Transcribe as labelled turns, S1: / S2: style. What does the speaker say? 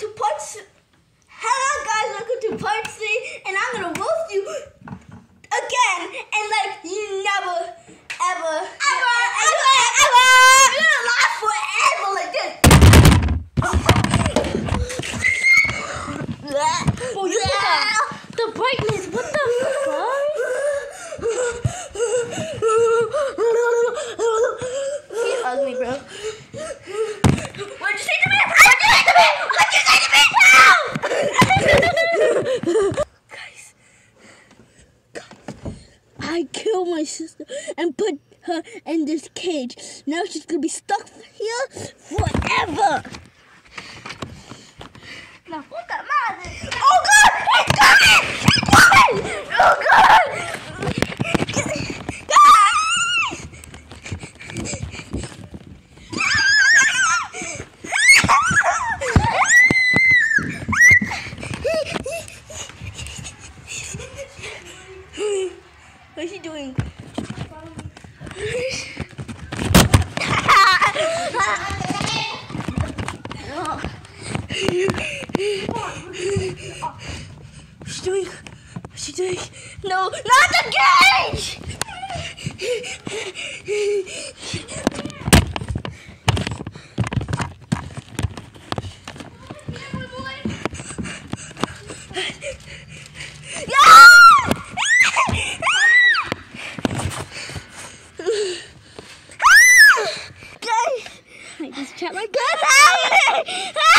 S1: to part 3. Hello guys, welcome to part 3, and I'm gonna roast you again, and like you never, ever. You're gonna laugh forever like this. Oh, you got the brightness. What the fuck? You're ugly, bro. What'd you say to me? What'd you say to me? Guys, I killed my sister and put her in this cage. Now she's gonna be stuck here forever. Now put that man. Oh God! It's coming! It's coming! Oh God! What is she doing? What's she doing? No, not the cage! I just trapped my gun.